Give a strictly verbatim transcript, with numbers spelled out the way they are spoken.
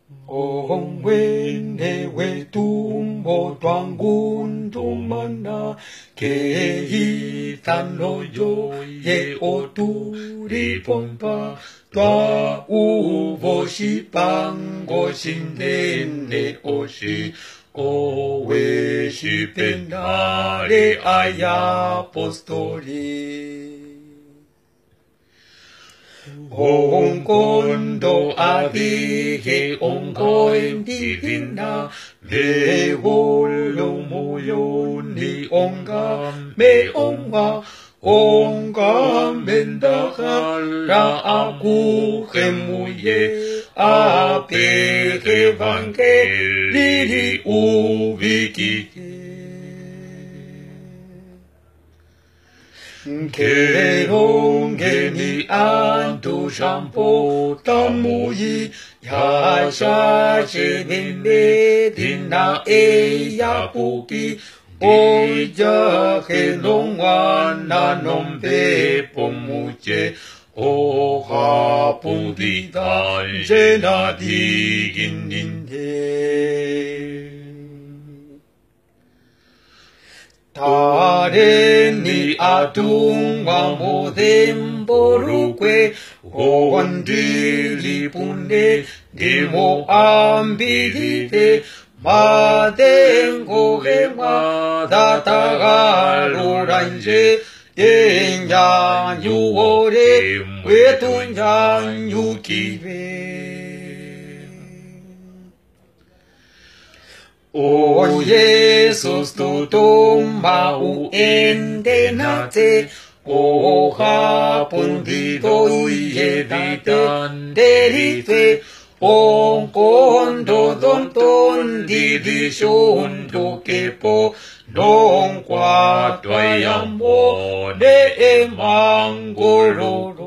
Ong wen ne we tum mo tuang gun tum mana ke hi tan no yo ye o tu ri pom pa tua u vo shi pang go shin den ne o shi o we shi penare ai apostoli. Ong kondo adige ong koen divina le holo moyo ni onga me onga onga mendaha la aku kemuye ape evangeli ubiki. Kerongeni antu shampo tamui ya shashi bimbe dina e ya puki oja kenongwana nombe pomuche o hapudita jena digindinde. Tare ni atung wa modem boruque ondili punde demo ambidite madengo gema dataga ranje enya yuore wetunya yukibe. O Jesus tu tumba u endenate o hapundido uye ditan derite o kondo don ton division do kepo don quatro ayambo de emangoro.